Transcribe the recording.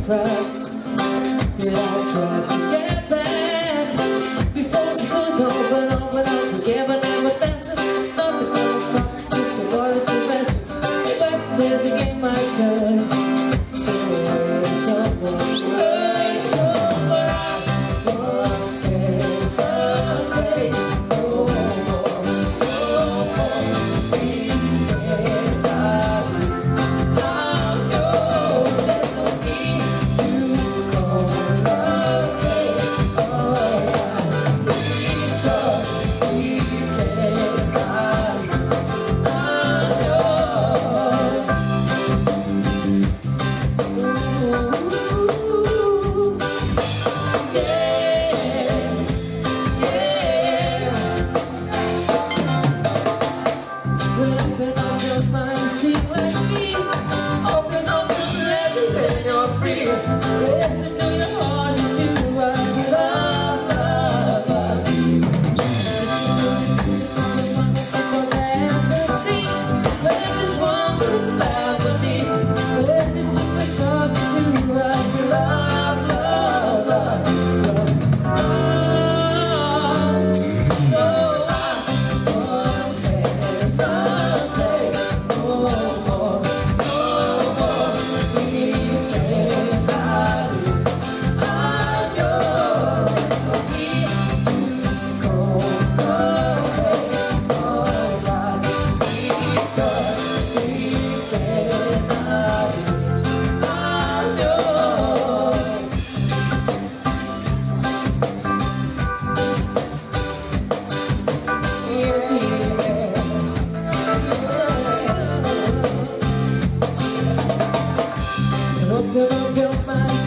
pride. Yeah, I'll try to get back before the sun's over, but I'll forget, but never dances. Nothing else, just a water to messes. But there's a game I could to hurt someone. Listen to your heart and do what you love, love, love. But I just want to laugh with me. Listen to my song and do what you love, love, love, love. So I wanna say someday, no more, no more. Open up your mind.